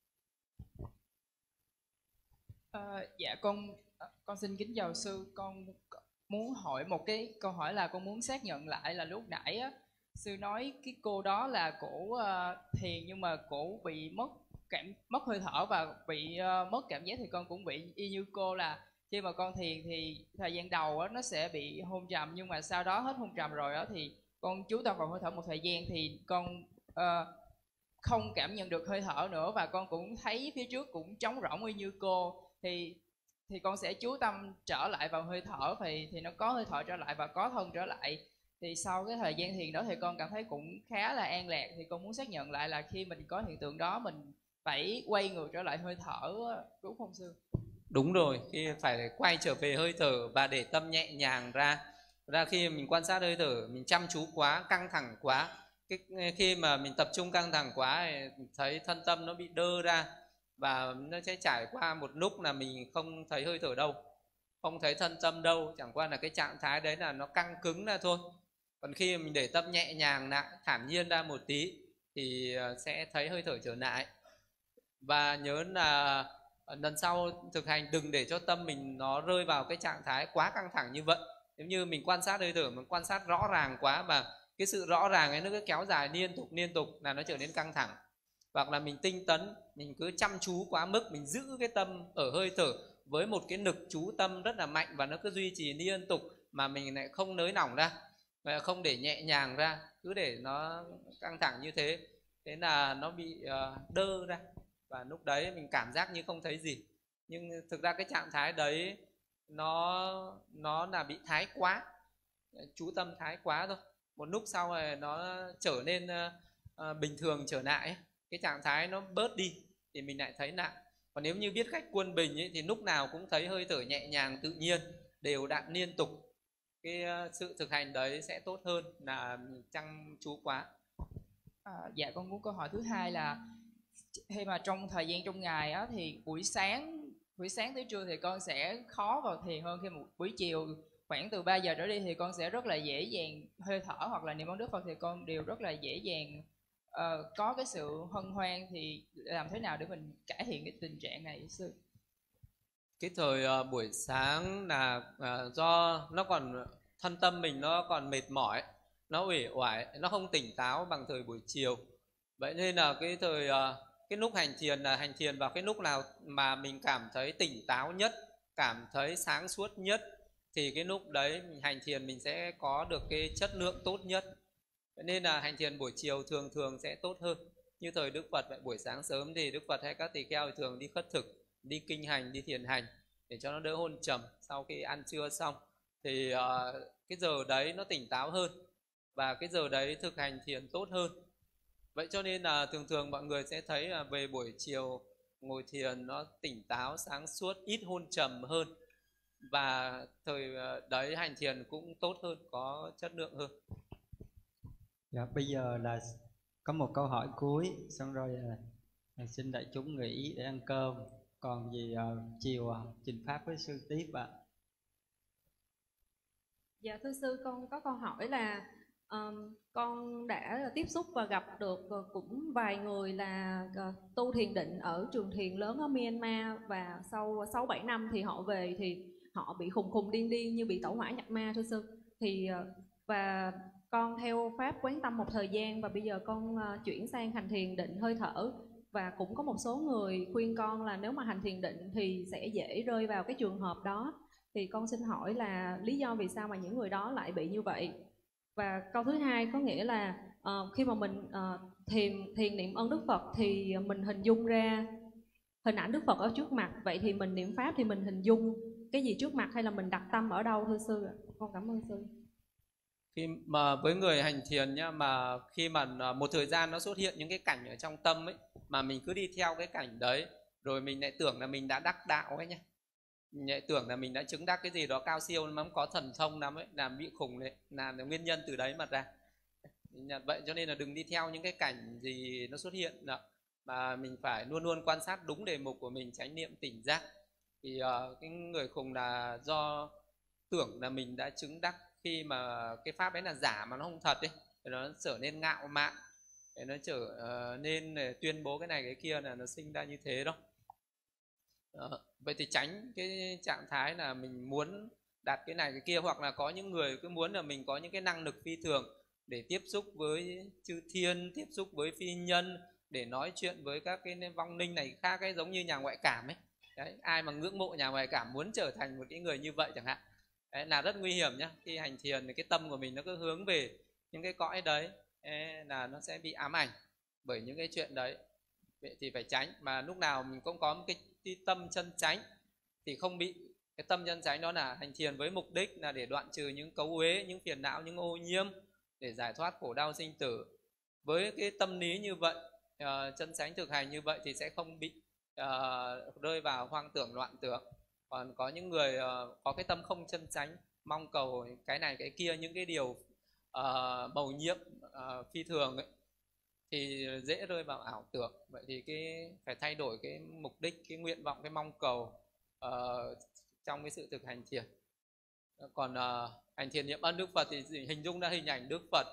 [SPEAKER 12] À, dạ con con xin kính chào sư. Con muốn hỏi một cái câu hỏi là con muốn xác nhận lại là lúc nãy á, sư nói cái cô đó là cổ uh, thiền nhưng mà cổ bị mất cảm mất hơi thở và bị uh, mất cảm giác, thì con cũng bị y như cô là khi mà con thiền thì thời gian đầu á, nó sẽ bị hôn trầm, nhưng mà sau đó hết hôn trầm rồi á, thì con chú tâm vào hơi thở một thời gian thì con uh, không cảm nhận được hơi thở nữa, và con cũng thấy phía trước cũng trống rỗng y như cô, thì thì con sẽ chú tâm trở lại vào hơi thở, thì thì nó có hơi thở trở lại và có thân trở lại. Thì sau cái thời gian thiền đó thì con cảm thấy cũng khá là an lạc. Thì con muốn xác nhận lại là khi mình có hiện tượng đó mình phải quay ngược trở lại hơi thở, đúng không sư?
[SPEAKER 1] Đúng rồi, khi phải quay trở về hơi thở và để tâm nhẹ nhàng ra. Ra khi mình quan sát hơi thở, mình chăm chú quá, căng thẳng quá, cái, khi mà mình tập trung căng thẳng quá thì thấy thân tâm nó bị đơ ra, và nó sẽ trải qua một lúc là mình không thấy hơi thở đâu, không thấy thân tâm đâu, chẳng qua là cái trạng thái đấy là nó căng cứng ra thôi. Còn khi mình để tâm nhẹ nhàng lại, thản nhiên ra một tí thì sẽ thấy hơi thở trở lại. Và nhớ là lần sau thực hành đừng để cho tâm mình nó rơi vào cái trạng thái quá căng thẳng như vậy. Nếu như mình quan sát hơi thở, mình quan sát rõ ràng quá và cái sự rõ ràng ấy nó cứ kéo dài liên tục liên tục là nó trở nên căng thẳng. Hoặc là mình tinh tấn, mình cứ chăm chú quá mức, mình giữ cái tâm ở hơi thở với một cái lực chú tâm rất là mạnh và nó cứ duy trì liên tục mà mình lại không nới lỏng ra, và không để nhẹ nhàng ra, cứ để nó căng thẳng như thế, thế là nó bị uh, đơ ra, và lúc đấy mình cảm giác như không thấy gì. Nhưng thực ra cái trạng thái đấy nó nó là bị thái quá, chú tâm thái quá thôi. Một lúc sau rồi nó trở nên uh, bình thường trở lại, cái trạng thái nó bớt đi thì mình lại thấy lại. Còn nếu như biết cách quân bình ấy, thì lúc nào cũng thấy hơi thở nhẹ nhàng, tự nhiên, đều đặn liên tục. Cái uh, sự thực hành đấy sẽ tốt hơn là chăm chú quá.
[SPEAKER 12] À, dạ con muốn câu hỏi thứ hai là khi mà trong thời gian trong ngày á, thì buổi sáng buổi sáng tới trưa thì con sẽ khó vào thiền hơn, khi một buổi chiều khoảng từ ba giờ trở đi thì con sẽ rất là dễ dàng hơi thở hoặc là niệm ơn Đức Phật, thì con đều rất là dễ dàng uh, có cái sự hân hoan. Thì làm thế nào để mình cải thiện cái tình trạng này sư?
[SPEAKER 1] Cái thời uh, buổi sáng là uh, do nó còn thân tâm mình nó còn mệt mỏi, nó uể oải, nó không tỉnh táo bằng thời buổi chiều. Vậy nên là cái thời uh, cái lúc hành thiền là hành thiền vào cái lúc nào mà mình cảm thấy tỉnh táo nhất, cảm thấy sáng suốt nhất, thì cái lúc đấy mình hành thiền mình sẽ có được cái chất lượng tốt nhất. Vậy nên là hành thiền buổi chiều thường thường sẽ tốt hơn. Như thời Đức Phật vậy, buổi sáng sớm thì Đức Phật hay các tỳ kheo thường đi khất thực, đi kinh hành, đi thiền hành để cho nó đỡ hôn trầm. Sau khi ăn trưa xong thì uh, cái giờ đấy nó tỉnh táo hơn, và cái giờ đấy thực hành thiền tốt hơn. Vậy cho nên là thường thường mọi người sẽ thấy là về buổi chiều ngồi thiền nó tỉnh táo, sáng suốt, ít hôn trầm hơn, và thời đấy hành thiền cũng tốt hơn, có chất lượng hơn.
[SPEAKER 2] Dạ, bây giờ là có một câu hỏi cuối, xong rồi à, xin đại chúng nghỉ để ăn cơm. Còn gì à, chiều à, trình pháp với sư tiếp ạ. À.
[SPEAKER 5] Dạ thưa sư, con có câu hỏi là um, con đã tiếp xúc và gặp được uh, cũng vài người là uh, tu thiền định ở trường thiền lớn ở Myanmar, và sau sáu bảy năm thì họ về thì họ bị khùng khùng điên điên như bị tẩu hỏa nhập ma thưa sư. Thì uh, và con theo pháp quán tâm một thời gian, và bây giờ con uh, chuyển sang hành thiền định hơi thở, và cũng có một số người khuyên con là nếu mà hành thiền định thì sẽ dễ rơi vào cái trường hợp đó. Thì con xin hỏi là lý do vì sao mà những người đó lại bị như vậy? Và câu thứ hai có nghĩa là uh, khi mà mình uh, thiền thiền niệm ơn Đức Phật thì mình hình dung ra hình ảnh Đức Phật ở trước mặt, vậy thì mình niệm pháp thì mình hình dung cái gì trước mặt, hay là mình đặt tâm ở đâu thưa sư? Con cảm ơn sư.
[SPEAKER 1] Khi mà với người hành thiền nhá, mà khi mà một thời gian nó xuất hiện những cái cảnh ở trong tâm ấy, mà mình cứ đi theo cái cảnh đấy, rồi mình lại tưởng là mình đã đắc đạo ấy nhá, mình lại tưởng là mình đã chứng đắc cái gì đó cao siêu lắm, có thần thông lắm ấy, làm bị khùng đấy, là nguyên nhân từ đấy mà ra. Vậy cho nên là đừng đi theo những cái cảnh gì nó xuất hiện đó, mà mình phải luôn luôn quan sát đúng đề mục của mình, chánh niệm tỉnh giác. Thì uh, cái người khùng là do tưởng là mình đã chứng đắc, khi mà cái pháp đấy là giả mà nó không thật ấy, thì nó trở nên ngạo mạn, để nó trở uh, nên để tuyên bố cái này cái kia, là nó sinh ra như thế đâu. Đó. Vậy thì tránh cái trạng thái là mình muốn đạt cái này cái kia, hoặc là có những người cứ muốn là mình có những cái năng lực phi thường để tiếp xúc với chư thiên, tiếp xúc với phi nhân, để nói chuyện với các cái vong linh này khác ấy, giống như nhà ngoại cảm ấy. Đấy, ai mà ngưỡng mộ nhà ngoại cảm muốn trở thành một cái người như vậy chẳng hạn, đấy, là rất nguy hiểm nhá. Khi hành thiền thì cái tâm của mình nó cứ hướng về những cái cõi đấy, đấy là nó sẽ bị ám ảnh bởi những cái chuyện đấy. Vậy thì phải tránh, mà lúc nào mình cũng có một cái, cái tâm chân chánh thì không bị. Cái tâm chân chánh đó là hành thiền với mục đích là để đoạn trừ những cấu uế, những phiền não, những ô nhiễm, để giải thoát khổ đau sinh tử. Với cái tâm lý như vậy, uh, chân chánh thực hành như vậy thì sẽ không bị uh, rơi vào hoang tưởng loạn tưởng. Còn có những người uh, có cái tâm không chân chánh, mong cầu cái này cái kia, những cái điều uh, mầu nhiệm uh, phi thường ấy, thì dễ rơi vào ảo tưởng. Vậy thì cái phải thay đổi cái mục đích, cái nguyện vọng, cái mong cầu uh, trong cái sự thực hành thiền. Còn uh, hành thiền niệm ân Đức Phật thì hình dung ra hình ảnh Đức Phật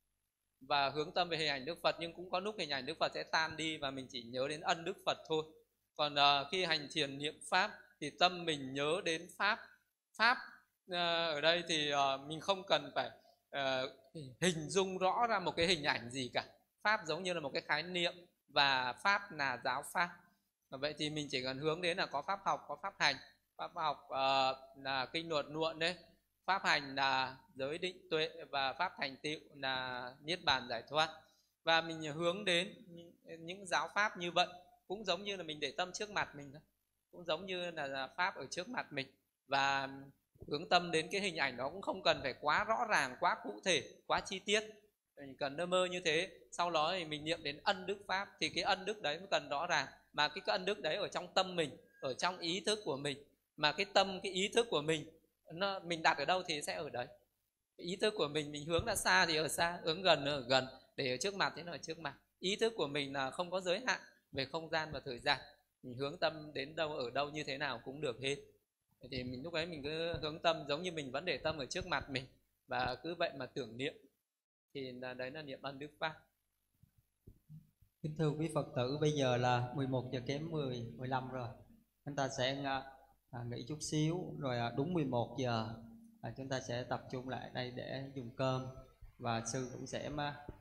[SPEAKER 1] và hướng tâm về hình ảnh Đức Phật, nhưng cũng có lúc hình ảnh Đức Phật sẽ tan đi và mình chỉ nhớ đến ân Đức Phật thôi. Còn uh, khi hành thiền niệm Pháp thì tâm mình nhớ đến Pháp. Pháp uh, ở đây thì uh, mình không cần phải uh, hình dung rõ ra một cái hình ảnh gì cả. Pháp giống như là một cái khái niệm và Pháp là giáo Pháp. Vậy thì mình chỉ cần hướng đến là có Pháp học, có Pháp hành. Pháp học uh, là kinh luật luận đấy, Pháp hành là giới định tuệ, và Pháp thành tựu là niết bàn giải thoát. Và mình hướng đến những giáo Pháp như vậy, cũng giống như là mình để tâm trước mặt mình thôi, cũng giống như là Pháp ở trước mặt mình. Và hướng tâm đến cái hình ảnh đó cũng không cần phải quá rõ ràng, quá cụ thể, quá chi tiết. Mình cần nơ mơ như thế. Sau đó thì mình niệm đến ân Đức Pháp, thì cái ân Đức đấy mới cần rõ ràng. Mà cái ân Đức đấy ở trong tâm mình, ở trong ý thức của mình. Mà cái tâm, cái ý thức của mình, nó, mình đặt ở đâu thì sẽ ở đấy. Cái ý thức của mình, mình hướng ra xa thì ở xa, hướng gần ở gần, để ở trước mặt thì nó ở trước mặt. Ý thức của mình là không có giới hạn về không gian và thời gian. Mình hướng tâm đến đâu, ở đâu, như thế nào cũng được hết. Thì mình lúc ấy mình cứ hướng tâm giống như mình vẫn để tâm ở trước mặt mình, và cứ vậy mà tưởng niệm, thì là đấy là niệm ân Đức Pháp.
[SPEAKER 2] Kính thưa quý Phật tử, bây giờ là mười một giờ kém mười, mười lăm rồi. Chúng ta sẽ à, nghỉ chút xíu, rồi à, đúng mười một giờ à, chúng ta sẽ tập trung lại đây để dùng cơm. Và sư cũng sẽ